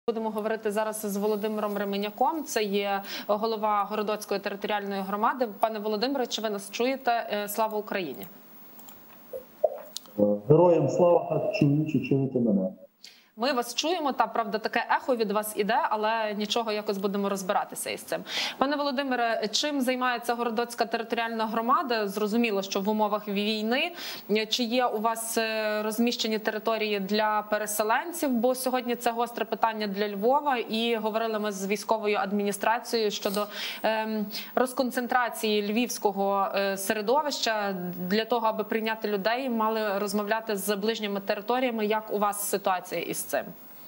Будемо говорити зараз з Володимиром Ременяком. Це є голова Городоцької територіальної громади. Пане Володимире, чи ви нас чуєте? Слава Україні! Героям слава, так чую, чи чуєте мене? Ми вас чуємо, та, правда, таке ехо від вас іде, але нічого, якось будемо розбиратися із цим. Пане Володимире, чим займається Городоцька територіальна громада? Зрозуміло, що в умовах війни. Чи є у вас розміщені території для переселенців? Бо сьогодні це гостре питання для Львова. І говорили ми з військовою адміністрацією щодо розконцентрації львівського середовища. Для того, аби прийняти людей, мали розмовляти з ближніми територіями. Як у вас ситуація із цим?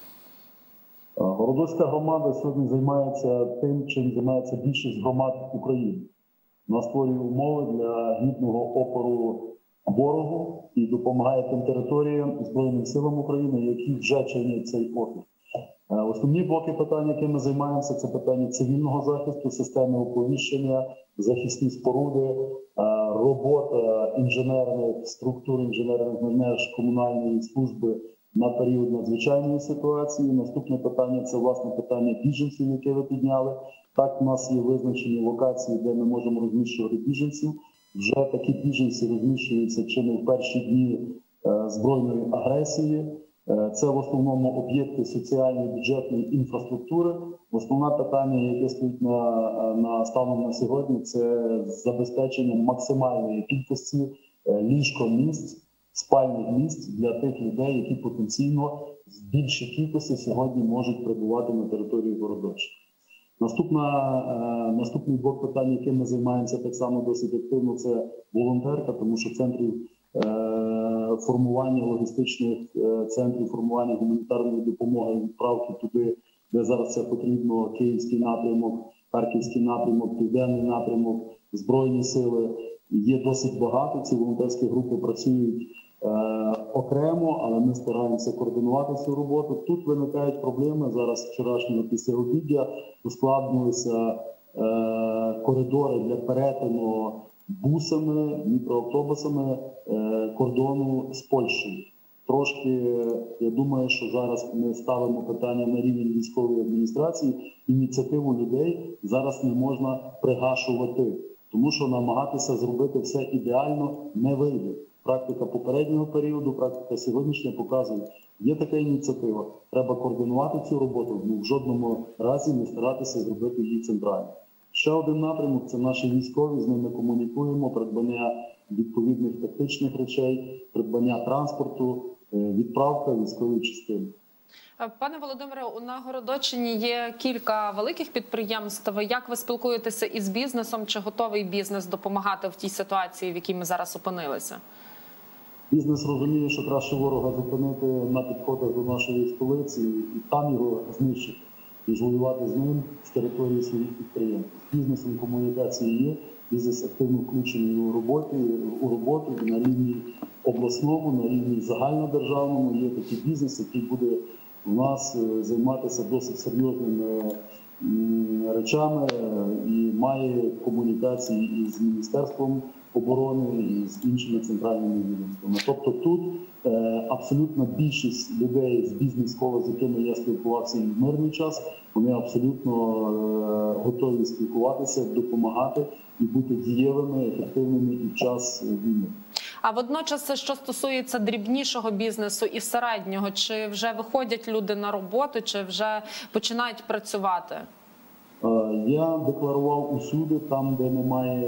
Городоцька громада сьогодні займається тим, чим займається більшість громад України. Вона створює умови для гідного опору ворогу і допомагає тим територіям і Збройним силам України, які вже чинять цей опір. Основні блоки питань, якими ми займаємося, це питання цивільного захисту, системи оповіщення, захисні споруди, робота інженерних структур, інженерних мереж комунальної служби на період надзвичайної ситуації. Наступне питання – це, власне, питання біженців, яке ви підняли. Так, у нас є визначені локації, де ми можемо розміщувати біженців. Вже такі біженці розміщуються чи не в перші дні збройної агресії. Це в основному об'єкти соціальної бюджетної інфраструктури. Основне питання, яке стоїть станом на сьогодні, це забезпечення максимальної кількості ліжко-місць, спальних місць для тих людей, які потенційно в більшій кількості сьогодні можуть перебувати на території Городоччини. Наступний блок питань, яким ми займаємося так само досить активно, це волонтерка, тому що центрів формування логістичних центрів, формування гуманітарної допомоги, відправки туди, де зараз це потрібно, Київський напрямок, Харківський напрямок, Південний напрямок, Збройні сили. Є досить багато, ці волонтерські групи працюють окремо, але ми стараємося координувати цю роботу. Тут виникають проблеми. Зараз вчорашнього післяобіддя ускладнилися коридори для перетину бусами, мікроавтобусами кордону з Польщею. Трошки, я думаю, що зараз ми ставимо питання на рівень військової адміністрації. Ініціативу людей зараз не можна пригашувати, тому що намагатися зробити все ідеально не вийде. Практика попереднього періоду, практика сьогоднішня показує, є така ініціатива, треба координувати цю роботу, в жодному разі не старатися зробити її центрально. Ще один напрямок – це наші військові, з ними комунікуємо, придбання відповідних тактичних речей, придбання транспорту, відправка військової частини. Пане Володимире, на Городоччині є кілька великих підприємств. Як ви спілкуєтеся із бізнесом? Чи готовий бізнес допомагати в тій ситуації, в якій ми зараз опинилися? Бізнес розуміє, що краще ворога зупинити на підходах до нашої столиці і там його знищити, ніж воювати з ним з території своїх підприємств. З бізнесом комунікації є, бізнес активно включений у роботу і на рівні обласному, на рівні загальнодержавному. Є такий бізнес, який буде у нас займатися досить серйозними речами і має комунікації із Міністерством оборони і з іншими центральними відомствами. Тобто тут абсолютно більшість людей з бізнес-кола, з якими я спілкувався і в мирний час, вони абсолютно готові спілкуватися, допомагати і бути дієвими, ефективними і в час війни. А водночас, що стосується дрібнішого бізнесу і середнього, чи вже виходять люди на роботу, чи вже починають працювати? Я декларував усюди, там, де немає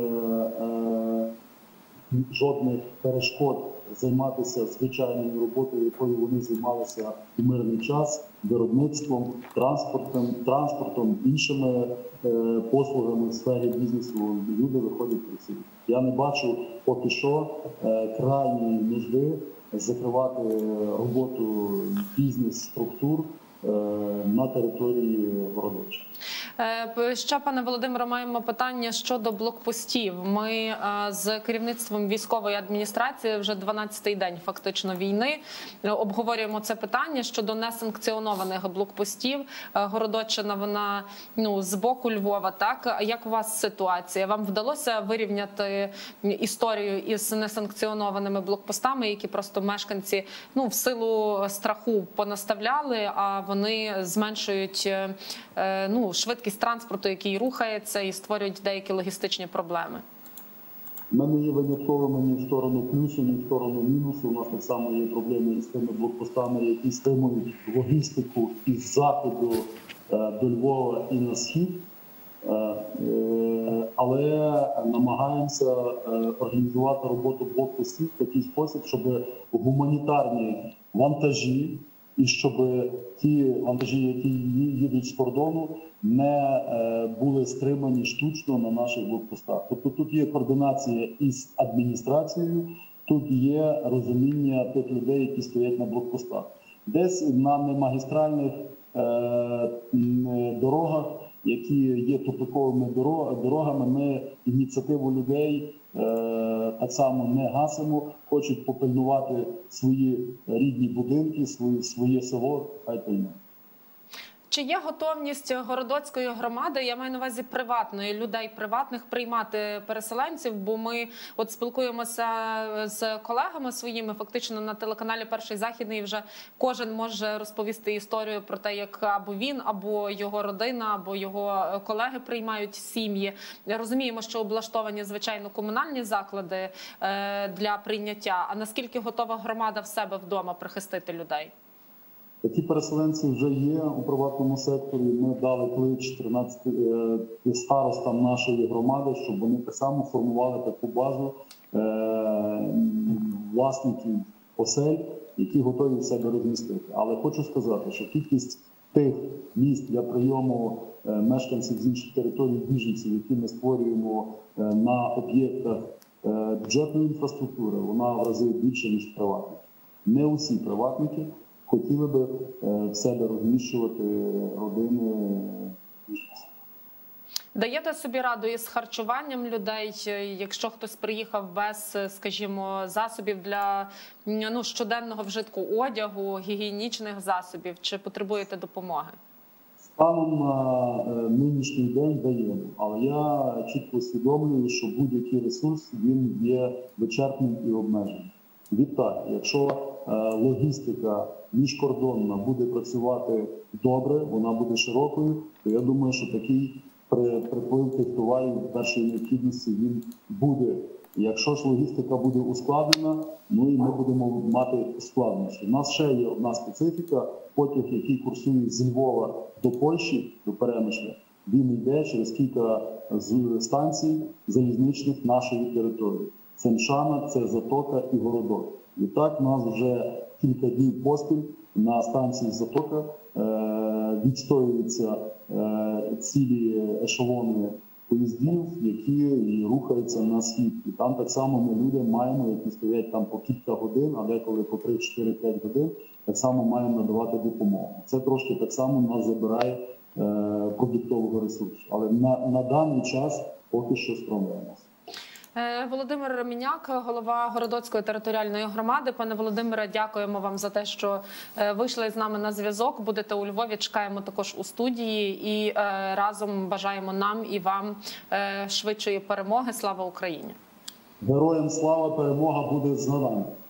жодних перешкод займатися звичайною роботою, якою вони займалися у мирний час, виробництвом, транспортом, іншими послугами в сфері бізнесу. Люди виходять працюють. Я не бачу поки що крайньої нужди закривати роботу бізнес-структур на території Городоччини. Ще, пане Володимире, маємо питання щодо блокпостів. Ми з керівництвом військової адміністрації вже 12-й день фактично війни обговорюємо це питання щодо несанкціонованих блокпостів. Городоччина, вона з боку Львова. Так, як у вас ситуація? Вам вдалося вирівняти історію із несанкціонованими блокпостами, які просто мешканці в силу страху понаставляли, а вони зменшують швидкість транспорту, який рухається, і створюють деякі логістичні проблеми? У мене є винятковими ні в сторону плюсу, ні в сторону мінусу. У нас так само є проблеми із тими блокпостами, які стримують логістику із заходу до Львова і на схід. Але намагаємося організувати роботу блокпостів в такий спосіб, щоб гуманітарні вантажі і щоб ті вантажі, які їдуть з кордону, не були стримані штучно на наших блокпостах. Тобто тут є координація із адміністрацією, тут є розуміння тих людей, які стоять на блокпостах. Десь на немагістральних дорогах, які є тупиковими дорогами, ми ініціативу людей так само не гасимо, хочуть попильнувати свої рідні будинки, своє село, хай пильнують. Чи є готовність Городоцької громади, я маю на увазі приватної, людей приватних, приймати переселенців? Бо ми спілкуємося з колегами своїми, фактично на телеканалі «Перший Західний» вже кожен може розповісти історію про те, як або він, або його родина, або його колеги приймають сім'ї. Розуміємо, що облаштовані, звичайно, комунальні заклади для прийняття. А наскільки готова громада в себе вдома прихистити людей? Такі переселенці вже є у приватному секторі. Ми дали клич 13 старостам нашої громади, щоб вони так само формували таку базу власників осель, які готові себе розмістити. Але хочу сказати, що кількість тих місць для прийому мешканців з інших територій, біженців, які ми створюємо на об'єктах бюджетної інфраструктури, вона в рази більше, ніж приватних. Не усі приватники хотіли би в себе розміщувати родини біженців. Даєте собі раду із харчуванням людей, якщо хтось приїхав без, скажімо, засобів для щоденного вжитку одягу, гігієнічних засобів, чи потребуєте допомоги? Станом на нинішній день даємо, але я чітко усвідомлюю, що будь-який ресурс, він є вичерпним і обмеженим. Відтак, якщо логістика міжкордонна буде працювати добре, вона буде широкою, то я думаю, що такий приплив тих товарів першої необхідності він буде. Якщо ж логістика буде ускладнена, і ми будемо мати складнощі. У нас ще є одна специфіка: потяг, який курсує зі Львова до Польщі, до Перемишля, він йде через кілька станцій залізничних нашої території. Це Мшана, це Затока і Городок. І так у нас вже кілька днів поспіль на станції Затока відстоюються цілі ешелони поїздів, які рухаються на схід. І там так само ми людям маємо, які стоять там по кілька годин, а деколи по 3-4-5 годин, так само маємо надавати допомогу. Це трошки так само нас забирає продуктового ресурсу. Але на даний час поки що справляємося. Володимир Реміняк, голова Городоцької територіальної громади. Пане Володимире, дякуємо вам за те, що вийшли з нами на зв'язок. Будете у Львові, чекаємо також у студії і разом бажаємо нам і вам швидшої перемоги. Слава Україні! Героям слава, перемога буде з нами.